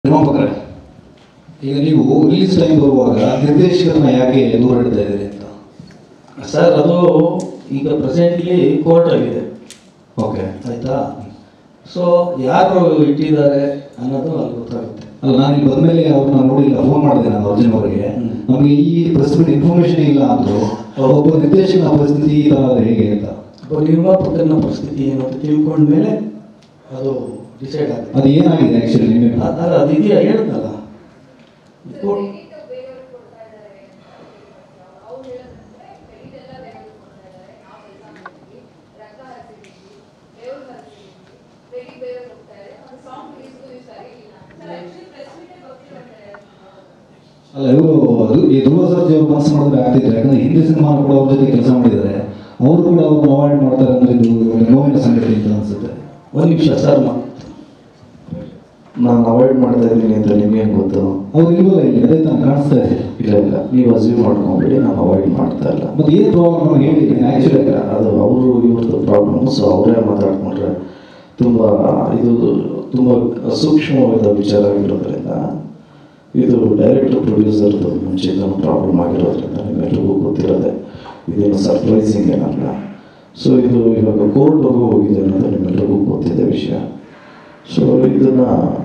ನಿರ್ಮಾಪಕರೇ, ಈಗ ನೀವು release time ಬರುವಾಗ ನಿರ್ದೇಶಕರನ್ನ ಯಾಕೆ ದೂರ ಇಡ್ತಾ ಇದ್ದೀರಿ ಅಂತ? ಸರ್, ಅದು ಈಗ ಪ್ರೆಸೆಂಟ್ಲಿ ಕೋರ್ಟಲ್ಲಿದೆ. ಓಕೆ, ಆಯಿತಾ? ಸೊ ಯಾರು ಇಟ್ಟಿದ್ದಾರೆ ಅನ್ನೋದು ಅಲ್ಲಿ ಗೊತ್ತಾಗುತ್ತೆ. ಅಲ್ಲ, ನಾನು ಇಲ್ಲಿ ಬಂದಮೇಲೆ ಅವ್ರನ್ನ ನೋಡಿಲ್ಲ, ಫೋನ್ ಮಾಡಿದೆ ನಾನು ಅರ್ಜುನ್ ಅವರಿಗೆ. ನಮಗೆ ಈ ಪ್ರೆಸಿಡೆಂಟ್ ಇನ್ಫಾರ್ಮೇಶನ್ ಇಲ್ಲ ಅಂದರು. ಒಬ್ಬ ನಿರ್ದೇಶಕನ ಪರಿಸ್ಥಿತಿ ಈ ಥರ ಹೇಗೆ ಅಂತ, ಒಬ್ಬ ನಿರ್ಮಾಪಕನ ಪರಿಸ್ಥಿತಿ ಏನು ಅಂತ ತಿಳ್ಕೊಂಡ್ಮೇಲೆ ಅದು ಡಿಸೈಡ್ ಆಗುತ್ತೆ. ಅದು ಏನಾಗಿದೆ ಆ್ಯಕ್ಚುಲಿ ನಿಮಗೆ? ಅದು ಇದೆಯಾ ಹೇಳಿದ್ನಲ್ಲ. ಅಲ್ಲ, ಇವರು ಈ ಧ್ರುವ ಸರ್ಜಿ ಅವರು ಮನಸ್ಸು ಮಾಡಿದ್ರೆ ಆಗ್ತಿದ್ರು. ಯಾಕಂದ್ರೆ ಹಿಂದಿ ಸಿನಿಮಾ ಕೂಡ ಅವ್ರ ಜೊತೆ ಕೆಲಸ ಮಾಡಿದ್ದಾರೆ. ಅವರು ಕೂಡ ಅವ್ರನ್ನ ಅವಾಯ್ಡ್ ಮಾಡ್ತಾರೆ ಅಂದ್ರೆ ಇದು ನೋವಿನ ಸಂಗತಿ ಅಂತ ಅನ್ಸುತ್ತೆ. ಒಂದು ನಿಮಿಷ ಸರ್, ನಾನು ಅವಾಯ್ಡ್ ಮಾಡ್ತಾ ಇದ್ದೀನಿ ಅಂತ ನಿಮಗೆ ಗೊತ್ತು? ಅವ್ರು ಇಲ್ವಲ್ಲ ಇಲ್ಲಿ, ಅದೇ ತಾನು ಕಾಣಿಸ್ತಾ ಇದೆ. ಇಲ್ಲ ಇಲ್ಲ, ನೀವು ಅಸ್ಯೂಮ್ ಮಾಡ್ಕೊಂಬಿಡಿ, ನಾನು ಅವಾಯ್ಡ್ ಮಾಡ್ತಾ ಇಲ್ಲ. ಮತ್ತೆ ಏನು ಪ್ರಾಬ್ಲಮ್ ನಮ್ಗೆ ಹೇಳಿ ಆ್ಯಕ್ಚುಲಿ. ಅದು ಅವರು ಇವ್ರದ್ದು ಪ್ರಾಬ್ಲಮ್. ಸೊ ಅವರೇ ಮಾತಾಡ್ಕೊಂಡ್ರೆ ತುಂಬ ತುಂಬ ಸೂಕ್ಷ್ಮವಾದ ವಿಚಾರ ಆಗಿರೋದ್ರಿಂದ, ಇದು ಡೈರೆಕ್ಟರ್ ಪ್ರೊಡ್ಯೂಸರ್ದು ಮುಂಚೆಯಿಂದ ಪ್ರಾಬ್ಲಮ್ ಆಗಿರೋದ್ರಿಂದ ನಿಮ್ಮೆಲ್ಲರಿಗೂ ಗೊತ್ತಿರೋದೆ, ಇದೇನು ಸರ್ಪ್ರೈಸಿಂಗ್ ಏನಲ್ಲ. ಸೊ ಇದು ಇವಾಗ ಕೋರ್ಟ್ವರೆಗೂ ಹೋಗಿದೆ ಅನ್ನೋದು ನಿಮ್ಮೆಲ್ಲರಿಗೂ ಗೊತ್ತಿದೆ ವಿಷಯ. ಸೊ ಇದನ್ನು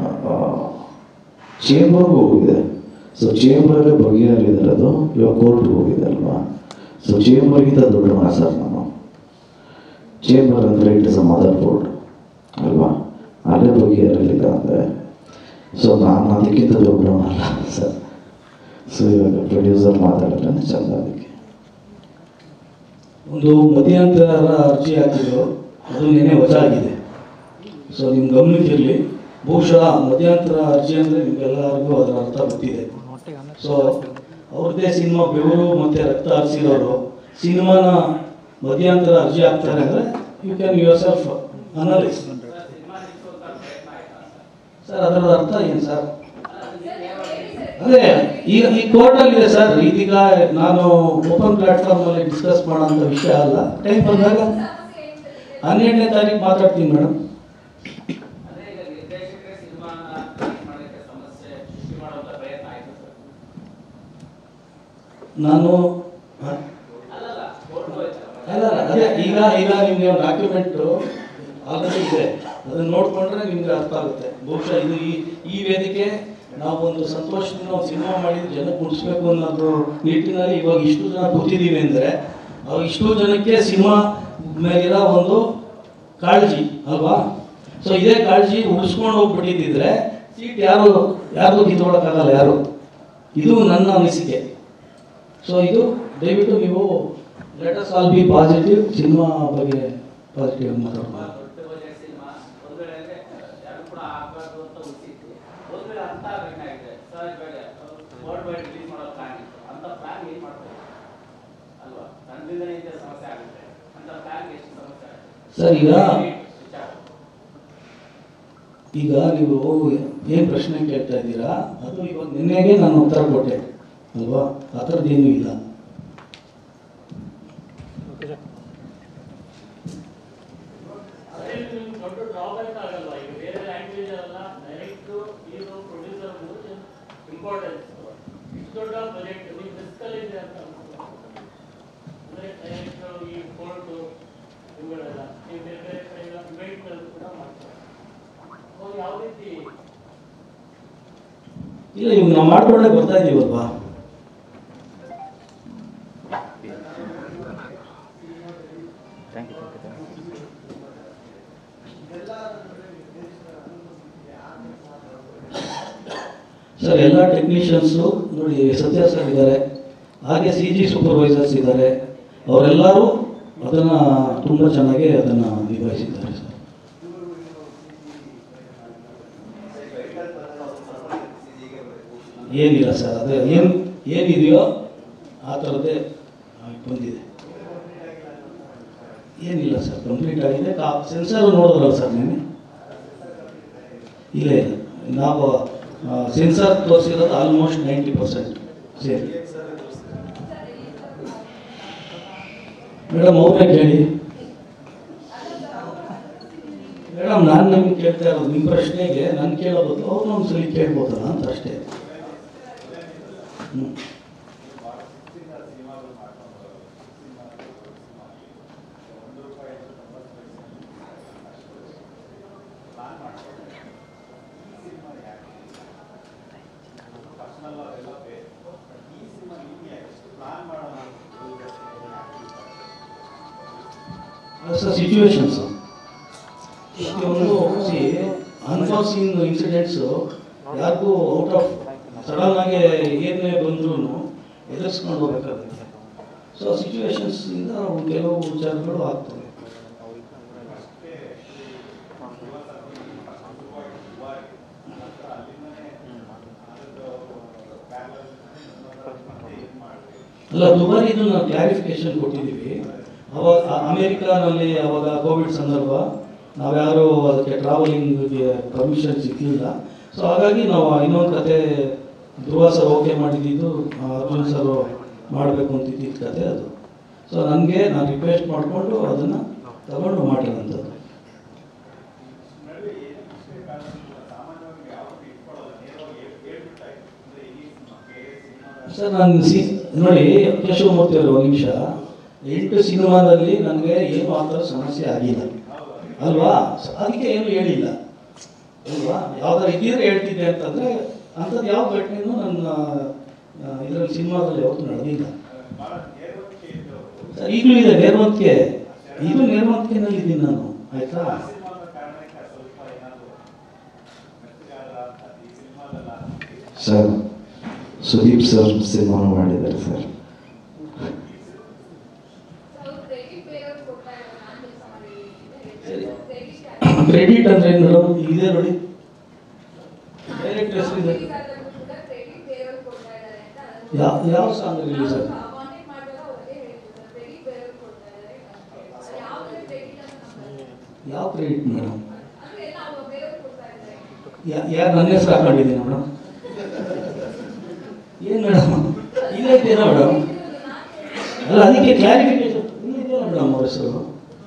ಚೇಂಬರ್ಗೂ ಹೋಗಿದೆ. ಸೊ ಚೇಂಬರಲ್ಲೇ ಬಗೆಹರಿದರೆ ಅದು ಇವಾಗ ಕೋರ್ಟ್ಗೆ ಹೋಗಿದೆ ಅಲ್ವಾ. ಸೊ ಚೇಂಬರ್ಗಿಂತ ದೊಡ್ಡವನ ಸರ್ ನಾನು. ಚೇಂಬರ್ ಅಂದರೆ it is a mother board ಅಲ್ವಾ, ಅಲ್ಲೇ ಬಗೆಹರಲಿಲ್ಲ ಅಂದರೆ ಸೊ ನಾನು ಅದಕ್ಕಿಂತ ದೊಡ್ಡವನಲ್ಲ ಸರ್. ಸೊ ಇವಾಗ ಪ್ರೊಡ್ಯೂಸರ್ ಮಾತಾಡಿದ್ರೆ ಚಂದ. ಅದಕ್ಕೆ ಒಂದು ಮಧ್ಯಂತರ ಅರ್ಜಿ ಹಾಕಿದ್ರು, ಅದು ನೆನೆ ವಜಾ ಆಗಿದೆ. ಸೊ ನಿಮ್ಮ ಗಮನಕ್ಕಿರಲಿ. ಬಹುಶಃ ಮಧ್ಯಂತರ ಅರ್ಜಿ ಅಂದರೆ ನಿಮಗೆಲ್ಲರಿಗೂ ಅದರ ಅರ್ಥ ಗೊತ್ತಿದೆ. ಸೊ ಅವ್ರದ್ದೇ ಸಿನಿಮಾ ಬೆವರು ಮತ್ತು ರಕ್ತ ಹರಿಸಿರೋರು ಸಿನಿಮಾನ ಮಧ್ಯಂತರ ಅರ್ಜಿ ಹಾಕ್ತಾರೆ ಅಂದರೆ you can your self analyse. Sir, ಅದರ ಅರ್ಥ ಏನು ಸರ್? ಅದೇ ಈಗ ಈ ಕೋರ್ಟಲ್ಲಿದೆ ಸರ್. ಇದೀಗ ನಾನು ಓಪನ್ ಪ್ಲಾಟ್ಫಾರ್ಮಲ್ಲಿ ಡಿಸ್ಕಸ್ ಮಾಡೋಂಥ ವಿಷಯ ಅಲ್ಲ. ಟೈಮ್ ಬಂದಾಗ 12ನೇ ತಾರೀಕು ಮಾತಾಡ್ತೀನಿ ಮೇಡಮ್. ನಾನು ಅದೇ ಈಗ ನಿಮಗೆ ಡಾಕ್ಯುಮೆಂಟು ಆಲ್ರೆಡಿ ಇದೆ, ಅದನ್ನು ನೋಡಿಕೊಂಡ್ರೆ ನಿಮ್ಗೆ ಅರ್ಥ ಆಗುತ್ತೆ. ಬಹುಶಃ ಇದು ಈ ವೇದಿಕೆ ನಾವು ಒಂದು ಸಂತೋಷದಿಂದ ಒಂದು ಸಿನಿಮಾ ಮಾಡಿದ್ದು ಜನಕ್ಕೆ ಮುಟ್ಟಿಸ್ಬೇಕು ಅನ್ನೋದು ನಿಟ್ಟಿನಲ್ಲಿ ಇವಾಗ ಇಷ್ಟು ಜನ ಕೂತಿದ್ದೀವಿ ಅಂದರೆ ಇಷ್ಟು ಜನಕ್ಕೆ ಸಿನಿಮಾ ಮೇಲಿರೋ ಒಂದು ಕಾಳಜಿ ಅಲ್ವಾ. ಸೊ ಇದೇ ಕಾಳಜಿ ಉಳಿಸ್ಕೊಂಡು ಹೋಗ್ಬಿಟ್ಟಿದ್ದಿದ್ರೆ ಸೀಟ್ ಯಾರು ಕಿತ್ಕೊಳ್ಳೋಕ್ಕಾಗಲ್ಲ ಯಾರು. ಇದು ನನ್ನ ಅನಿಸಿಕೆ. ಸೊ ಇದು ದಯವಿಟ್ಟು ನೀವು let us all be positive. Cinema ಬಗ್ಗೆ ಪಾಸಿಟಿವ್ ಮಾತಾಡೋಣ. ಸರ್, ಈಗ ನೀವು ಏನು ಪ್ರಶ್ನೆ ಕೇಳ್ತಾ ಇದ್ದೀರಾ ಅದು ಇವಾಗ ನಿನ್ನೆಗೆ ನಾನು ಉತ್ತರ ಕೊಟ್ಟೆ ಅಲ್ವಾ. ಆ ಥರದ್ದೇನೂ ಇಲ್ಲ. ಇಲ್ಲ, ಇವಾಗ ನಾವು ಮಾಡ್ಕೊಂಡೆ ಬರ್ತಾ ಇದೀವಲ್ವಾ. ಸರ್, ಎಲ್ಲ ಟೆಕ್ನಿಷಿಯನ್ಸು ನೋಡಿ, ಸತ್ಯ ಸರ್ ಇದ್ದಾರೆ, ಹಾಗೆ CG ಸೂಪರ್ವೈಸರ್ಸ್ ಇದ್ದಾರೆ. ಅವರೆಲ್ಲರೂ ಅದನ್ನು ತುಂಬ ಚೆನ್ನಾಗಿ ಅದನ್ನು ನಿಭಾಯಿಸಿದ್ದಾರೆ ಸರ್. ಏನಿಲ್ಲ ಸರ್, ಅದೇ ಏನಿದೆಯೋ ಆ ಥರದ್ದೇ ಬಂದಿದೆ. ಏನಿಲ್ಲ ಸರ್, ಕಂಪ್ಲೀಟ್ ಆಗಿದೆ. ಸೆನ್ಸರ್ ನೋಡಿದ್ರಲ್ಲ ಸರ್ ನೆನೆ? ಇಲ್ಲ ಇಲ್ಲ, ನಾವು ಸೆನ್ಸರ್ ತೋರಿಸಿರೋದು ಆಲ್ಮೋಸ್ಟ್ 90% ಸೇರಿ. ಮೇಡಮ್ ಅವ್ರನ್ನೇ ಕೇಳಿ. ಮೇಡಮ್ ನಾನು ನಿಮ್ಗೆ ಕೇಳ್ತಾ ಇರೋದು ನಿಮ್ಮ ಪ್ರಶ್ನೆಗೆ ನಾನು ಕೇಳೋ ಬದಲು ಅವ್ರನ್ನ ಒಂದ್ಸಲಿ ಕೇಳ್ಬೋದಲ್ಲ ಅಂತ ಅಷ್ಟೇ. ಸಿಚುವೇಶನ್ಸ್ ಒಂದು ಅನ್ಫಾರ್ಸೀನ್ ಇನ್ಸಿಡೆಂಟ್ಸು ಯಾರಿಗೂ ಔಟ್ ಆಫ್ ಸಡನ್ ಆಗಿ ಏನೇ ಬಂದ್ರೂ ಎದುರಿಸ್ಕೊಂಡು ಹೋಗ್ಬೇಕಾಗುತ್ತೆ. ಸೊ ಸಿಚುವೇಶನ್ಸಿಂದ ಕೆಲವು ವಿಚಾರಗಳು ಆಗ್ತವೆ. ಅಲ್ಲ, ದುಬಾರಿದು ನಾವು ಕ್ಲಾರಿಫಿಕೇಶನ್ ಕೊಟ್ಟಿದ್ದೀವಿ. ಅವಾಗ ಅಮೇರಿಕಾನಲ್ಲಿ ಅವಾಗ ಕೋವಿಡ್ ಸಂದರ್ಭ, ನಾವ್ಯಾರು ಅದಕ್ಕೆ ಟ್ರಾವೆಲಿಂಗ್ಗೆ ಪರ್ಮಿಷನ್ ಸಿಗಲಿಲ್ಲ. ಸೊ ಹಾಗಾಗಿ ನಾವು ಇನ್ನೊಂದು ಕತೆ ಧ್ರುವ ಸರ್ ಓಕೆ ಮಾಡಿದ್ದು, ಅರ್ಜುನ್ ಸರ್ ಮಾಡಬೇಕು ಅಂತಿದ್ದ ಕತೆ ಅದು. ಸೊ ನನಗೆ ನಾನು ರಿಕ್ವೆಸ್ಟ್ ಮಾಡಿಕೊಂಡು ಅದನ್ನು ತಗೊಂಡು ಮಾಡಿರೋಂಥದ್ದು. ಸರ್ ನಾನು ನೋಡಿ ಕೇಶವಮೂರ್ತಿ ಅವರು ಒಂದು ನಿಮಿಷ, 8 ಸಿನಿಮಾದಲ್ಲಿ ನನಗೆ ಏನು ಆ ಥರ ಸಮಸ್ಯೆ ಆಗಿಲ್ಲ ಅಲ್ವಾ? ಅದಕ್ಕೆ ಏನು ಹೇಳಿಲ್ಲ ಅಲ್ವಾ? ಯಾವ್ದಾರು ಇದ್ದಿದ್ರೆ ಹೇಳ್ತಿದ್ದೆ ಅಂತಂದರೆ ಅಂಥದ್ದು ಯಾವ ಘಟನೆಯೂ ನನ್ನ ಇದರಲ್ಲಿ ಸಿನಿಮಾದಲ್ಲಿ ಯಾವತ್ತೂ ನಡೆದಿಲ್ಲ ಸರ್. ಈಗಲೂ ಇದೆ ನೇರ್ವಂತಿಕೆ, ಇದು ನೇರ್ವಂತಿಕೆನಲ್ಲಿ ಇದ್ದೀನಿ ನಾನು, ಆಯಿತಾ? ಸರ್ ಸುದೀಪ್ ಸರ್ ಸಿನಿಮಾ ಮಾಡಿದ್ದಾರೆ ಸರ್. ಕ್ರೆಡಿಟ್ ಅಂದ್ರೆ ಏನು ಮೇಡಮ್? ಇದೆ ನೋಡಿ, ಡೈರೆಕ್ಟ್ ಹೆಸರಿದೆ. ಯಾವ ಸಾಂಗ್ ರಿಲೀಸ್ ಆಗಿದೆ? ಯಾವ ಕ್ರೆಡಿಟ್ ಮೇಡಮ್? ಯಾರು ನನ್ನ ಹೆಸರು ಹಾಕೊಂಡಿದ್ದೀನಿ ಮೇಡಮ್? ಏನು ಮೇಡಮ್ ಇದೇನೋ ಮೇಡಮ್? ಅಲ್ಲ, ಅದಕ್ಕೆ ಕ್ಲಾರಿಫಿಕೇಶನ್ ಇದೆಯಲ್ಲ ಮೇಡಮ್ ಅವ್ರ ಹೆಸರು.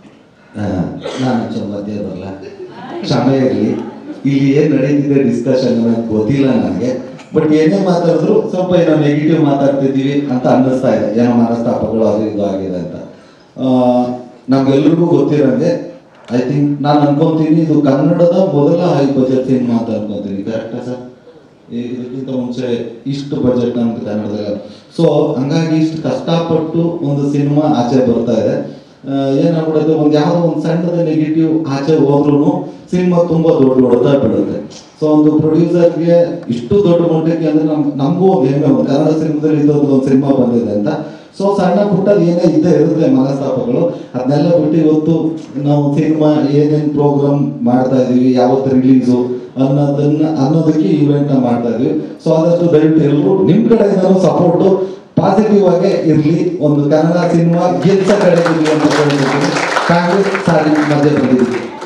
ನಾನು ಮಧ್ಯೆ ಬರಲ್ಲ, ಕ್ಷಮೆ ಇರಲಿ. ಇಲ್ಲಿ ಏನು ನಡೀತಿದೆ ಡಿಸ್ಕಷನ್ ಗೊತ್ತಿಲ್ಲ ನನಗೆ. ಬಟ್ ಏನೇ ಮಾತಾಡಿದ್ರು ಸ್ವಲ್ಪ ಏನೋ ನೆಗೆಟಿವ್ ಮಾತಾಡ್ತಿದ್ದೀವಿ ಅಂತ ಅನ್ನಿಸ್ತಾ ಇದೆ. ಏನೋ ಮನಸ್ತಾಪಗಳು ಅದು ಇದು ಆಗಿದೆ ಅಂತ. ನಮ್ಗೆಲ್ರಿಗೂ ಗೊತ್ತಿರೋಂಗೆ ಐ ಥಿಂಕ್ ನಾನು ಅನ್ಕೊಂತೀನಿ ಇದು ಕನ್ನಡದ ಮೊದಲ ಹೈ ಬಜೆಟ್ ಸಿನಿಮಾ ಅಂತ ಅನ್ಕೊಂತೀನಿ. ಕರೆಕ್ಟಾ ಸರ್? ಇದಕ್ಕಿಂತ ಮುಂಚೆ ಇಷ್ಟು ಬಜೆಟ್ ನಮ್ಗೆ ಕನ್ನಡದಾಗ. ಸೊ ಹಂಗಾಗಿ ಇಷ್ಟು ಕಷ್ಟಪಟ್ಟು ಒಂದು ಸಿನಿಮಾ ಆಚೆ ಬರ್ತಾ ಇದೆ. ಏನಾಗ್ಬಿಡುತ್ತೆ, ಒಂದು ಯಾವುದೋ ಒಂದು ಸಣ್ಣದ ನೆಗೆಟಿವ್ ಆಚೆ ಹೋದ್ರೂ ಸಿನಿಮಾ ತುಂಬಾ ದೊಡ್ಡ ಹೊಡೆತ ಬೀಳುತ್ತೆ. ಸೊ ಒಂದು ಪ್ರೊಡ್ಯೂಸರ್ಗೆ ಇಷ್ಟು ದೊಡ್ಡ ಮಟ್ಟಕ್ಕೆ ಅಂದ್ರೆ ನಮಗೂ ಒಂದು ಹೆಮ್ಮೆ, ಒಂದು ಕನ್ನಡ ಸಿನಿಮಾದಲ್ಲಿ ಇದೊಂದು ಸಿನಿಮಾ ಬಂದಿದೆ ಅಂತ. ಸೊ ಸಣ್ಣ ಪುಟ್ಟದ ಏನೇ ಇದ್ದೇ ಇರುತ್ತೆ ಮನಸ್ತಾಪಗಳು, ಅದನ್ನೆಲ್ಲ ಬಿಟ್ಟು ಇವತ್ತು ನಾವು ಸಿನಿಮಾ ಏನೇನು ಪ್ರೋಗ್ರಾಮ್ ಮಾಡ್ತಾ ಇದೀವಿ, ಯಾವತ್ತು ರಿಲೀಸು ಅನ್ನೋದಕ್ಕೆ ಇವೆಂಟ್ ಮಾಡ್ತಾ ಇದೀವಿ. ಸೊ ಆದಷ್ಟು ದಯವಿಟ್ಟು ಎಲ್ಲರೂ ನಿಮ್ಮ ಕಡೆಯಿಂದನೂ ಸಪೋರ್ಟು ಪಾಸಿಟಿವ್ ಆಗೇ ಇರಲಿ. ಒಂದು ಕನ್ನಡ ಸಿನಿಮಾ ಗೆಲ್ಸ ಕಡೆ ಇರಲಿ ಅಂತ ಹೇಳ್ತೀನಿ. ಕಾಂಗ್ರೆಸ್ ಸಾರಿ ಮಧ್ಯೆ ಬಂದಿದ್ದೀವಿ.